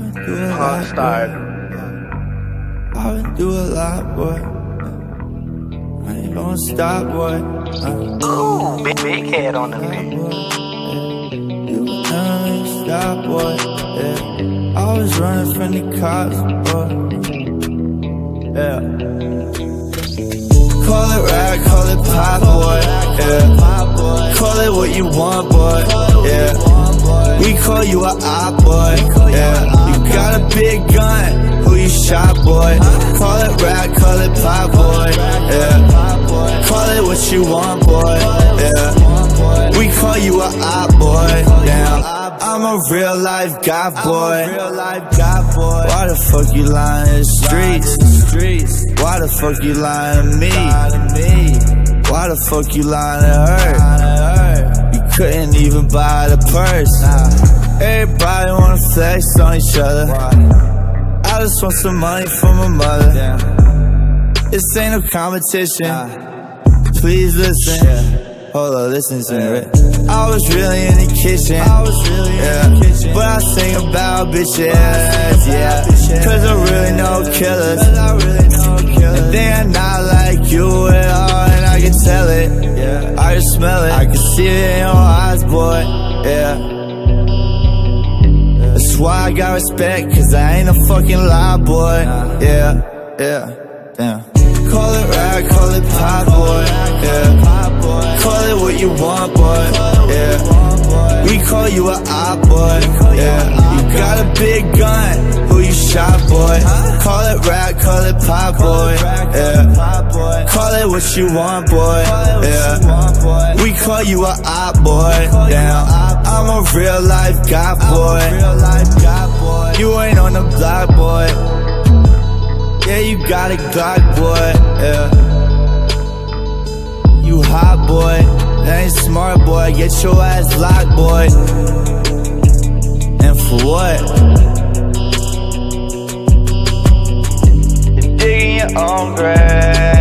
Start. I've been through a lot, boy. I ain't gonna stop, boy. Ooh, big head on the beat. You can never make me stop, boy. Yeah. I was running from the cops, boy. Yeah. Call it rap, call it pop, boy. Yeah. Call it what you want, boy. Yeah. We call you a op, boy. Yeah. You got a big gun, who you shot, boy. Call it rap, call it pop, boy. Yeah. Call it what you want, boy. Yeah. We call you a op, boy. Now I'm a real life god, boy. Why the fuck you lying in the streets? Why the fuck you lying to me? Why the fuck you lying to her? You couldn't even buy the purse. Everybody wanna flex on each other. I just want some money from my mother. This ain't no competition. Please listen. Hold on, listen to me. I was really in the kitchen. Yeah. But I sing about bitches. Yeah. Cause I really know killers. And they are not like you at all. And I can tell it. I can smell it. I can see it in your eyes, boy. Yeah. That's why I got respect. Cause I ain't a fucking lie, boy. Yeah. Damn. Call it rap, call it pop, boy. Yeah. Call it what you want, boy. Yeah. We call you a op, boy. Yeah. You got a big gun, who you shot, boy. Call it rap, call it pop, boy. Yeah. Call it what you want, boy. Yeah. We call you a op, boy. Damn. I'm a real life god, boy. You ain't on the block, boy. Yeah, you got a Glock, boy. Yeah. You hot, boy. That ain't smart, boy. Get your ass locked, boy. And for what? You're digging your own grave.